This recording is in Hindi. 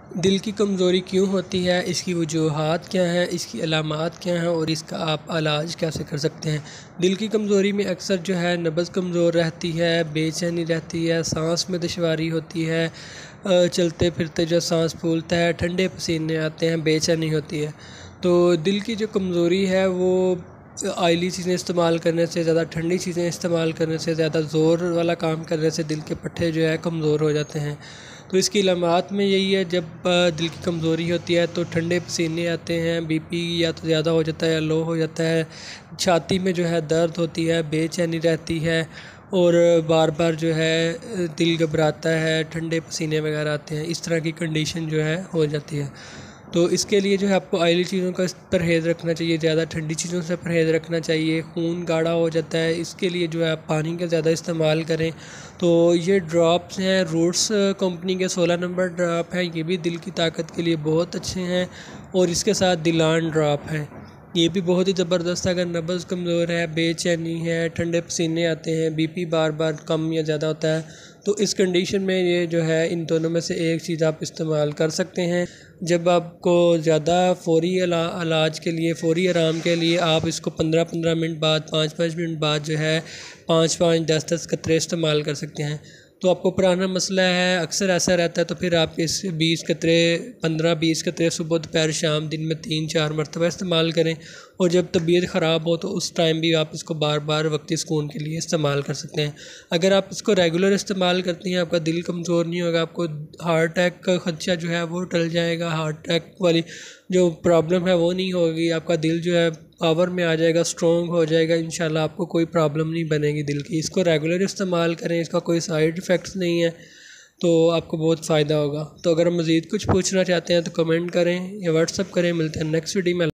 दिल की कमज़ोरी क्यों होती है, इसकी वजूहात क्या हैं, इसकी अलामात क्या हैं और इसका आप इलाज कैसे कर सकते हैं। दिल की कमज़ोरी में अक्सर जो है नब्ज़ कमज़ोर रहती है, बेचैनी रहती है, सांस में दुश्वारी होती है, चलते फिरते जो सांस फूलता है, ठंडे पसीने आते हैं, बेचैनी होती है। तो दिल की जो कमज़ोरी है वो ऑयली चीज़ें इस्तेमाल करने से ज़्यादा, ठंडी चीज़ें इस्तेमाल करने से ज़्यादा, ज़ोर वाला काम करने से दिल के पट्टे जो है कमज़ोर हो जाते हैं। तो इसकी अलामात में यही है, जब दिल की कमज़ोरी होती है तो ठंडे पसीने आते हैं, बीपी या तो ज़्यादा हो जाता है या लो हो जाता है, छाती में जो है दर्द होती है, बेचैनी रहती है और बार बार जो है दिल घबराता है, ठंडे पसीने वगैरह आते हैं। इस तरह की कंडीशन जो है हो जाती है। तो इसके लिए जो है आपको ऑयली चीज़ों का परहेज़ रखना चाहिए, ज़्यादा ठंडी चीज़ों से परहेज़ रखना चाहिए। खून गाढ़ा हो जाता है, इसके लिए जो है आप पानी का ज़्यादा इस्तेमाल करें। तो ये ड्रॉप्स हैं, रूट्स कंपनी के 16 नंबर ड्रॉप हैं, ये भी दिल की ताकत के लिए बहुत अच्छे हैं। और इसके साथ दिलान ड्रॉप है, ये भी बहुत ही ज़बरदस्त है। अगर नब्ज़ कमज़ोर है, बेचैनी है, ठंडे पसीने आते हैं, बीपी बार बार कम या ज़्यादा होता है, तो इस कंडीशन में ये जो है इन दोनों में से एक चीज़ आप इस्तेमाल कर सकते हैं। जब आपको ज़्यादा फ़ौरी इलाज के लिए, फ़ौरी आराम के लिए आप इसको 15-15 मिनट बाद, 5-5 मिनट बाद जो है 5-5, 10-10 कतरे इस्तेमाल कर सकते हैं। तो आपको पुराना मसला है, अक्सर ऐसा रहता है, तो फिर आप इस 20 कतरे, 15-20 कतरे सुबह दोपहर शाम दिन में 3-4 मरतबा इस्तेमाल करें। और जब तबीयत ख़राब हो तो उस टाइम भी आप इसको बार बार वक्ती सुकून के लिए इस्तेमाल कर सकते हैं। अगर आप इसको रेगुलर इस्तेमाल करते हैं, आपका दिल कमज़ोर नहीं होगा, आपको हार्ट अटैक का खदशा जो है वो टल जाएगा, हार्ट अटैक वाली जो प्रॉब्लम है वो नहीं होगी, आपका दिल जो है पावर में आ जाएगा, स्ट्रॉन्ग हो जाएगा। इंशाल्लाह आपको कोई प्रॉब्लम नहीं बनेगी दिल की। इसको रेगुलर इस्तेमाल करें, इसका कोई साइड इफ़ेक्ट्स नहीं है, तो आपको बहुत फ़ायदा होगा। तो अगर मज़ीद कुछ पूछना चाहते हैं तो कमेंट करें या व्हाट्सअप करें। मिलते हैं नेक्स्ट वीडियो में।